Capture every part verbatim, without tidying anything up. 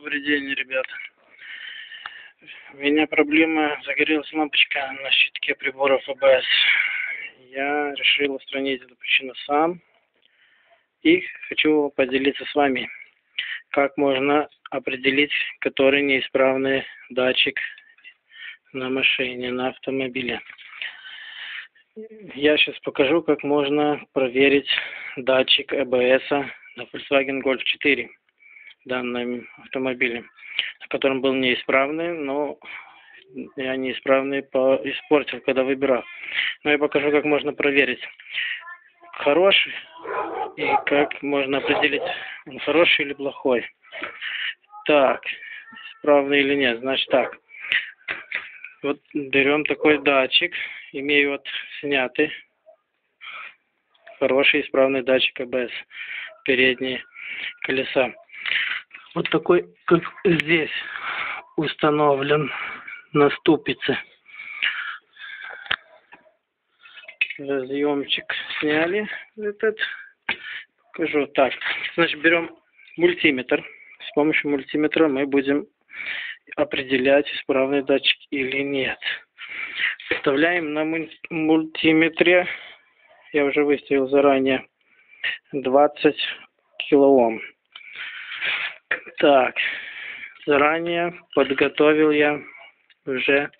Добрый день, ребята. У меня проблема, загорелась лампочка на щитке приборов а бэ эс. Я решил устранить эту причину сам и хочу поделиться с вами, как можно определить, который неисправный датчик на машине, на автомобиле. Я сейчас покажу, как можно проверить датчик а бэ эс на Volkswagen Golf четыре, данном автомобиле, на котором был неисправный, но я неисправный по испортил, когда выбирал. Но я покажу, как можно проверить, хороший, и как можно определить, он хороший или плохой. Так, исправный или нет. Значит так, вот берем такой датчик, имею вот снятый, хороший исправный датчик а бэ эс, передние колеса. Вот такой, как здесь установлен на ступице. Разъемчик сняли этот. Покажу. Так, значит, берем мультиметр. С помощью мультиметра мы будем определять, исправный датчик или нет. Вставляем на мультиметре, я уже выставил заранее, двадцать килоом. Так, заранее подготовил я уже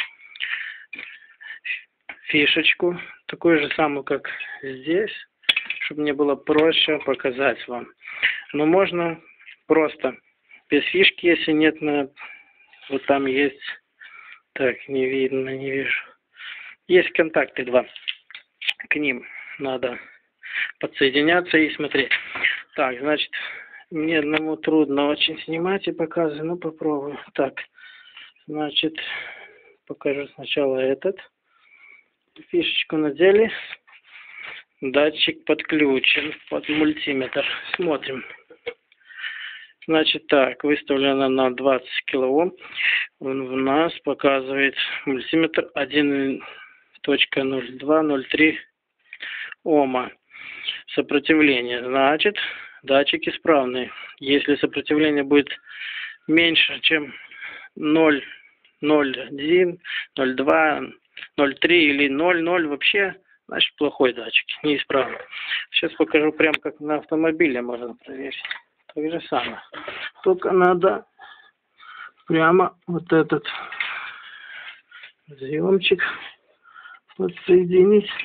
фишечку, такую же самую, как здесь, чтобы мне было проще показать вам. Но можно просто без фишки, если нет, на вот там есть, так, не видно, не вижу. Есть контакты два, к ним надо подсоединяться и смотреть. Так, значит, мне одному трудно очень снимать и показывать, ну попробую. Так, значит, покажу сначала этот. Фишечку надели, датчик подключен под мультиметр. Смотрим. Значит так, выставлено на двадцать килоом. Он у нас показывает мультиметр один точка ноль два ноль три Ома. Сопротивление. Значит, датчик исправный. Если сопротивление будет меньше, чем ноль ноль один, ноль два, ноль три или ноль ноль вообще, значит плохой датчик, неисправный. Сейчас покажу прям как на автомобиле можно проверить. Так же самое. Только надо прямо вот этот разъемчик подсоединить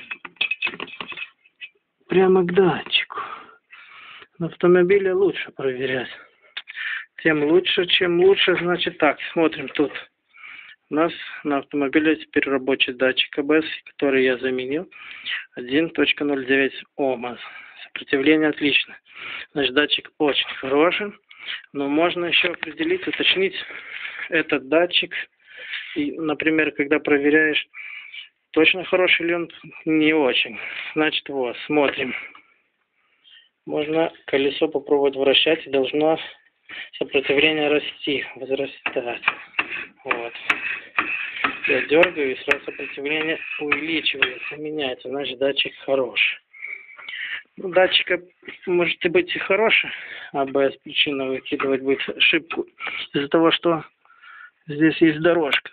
прямо к датчику. На автомобиле лучше проверять. Тем лучше, чем лучше, значит так, смотрим тут. У нас на автомобиле теперь рабочий датчик а бэ эс, который я заменил, один точка ноль девять Ома. Сопротивление отлично. Значит, датчик очень хороший, но можно еще определить, уточнить этот датчик. И, например, когда проверяешь, точно хороший или он не очень. Значит, вот, смотрим. Можно колесо попробовать вращать, и должно сопротивление расти, возрастать. Вот. Я дергаю, и сразу сопротивление увеличивается, меняется. Значит, датчик хороший. Ну, датчика может и быть и хороший, а бэ эс причина выкидывать будет ошибку из-за того, что здесь есть дорожка.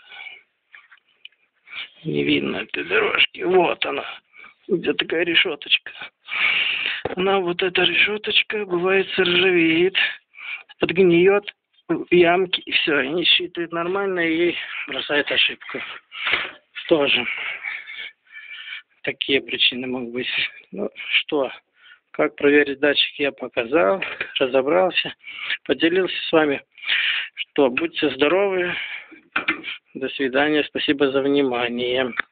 Не видно этой дорожки. Вот она. Где такая решеточка. Она, вот эта решеточка, бывает, заржавеет, подгниет в ямки, и все, и не считает нормально, и бросает ошибку. Тоже такие причины могут быть. Ну что, как проверить датчик, я показал, разобрался, поделился с вами. Что, будьте здоровы, до свидания, спасибо за внимание.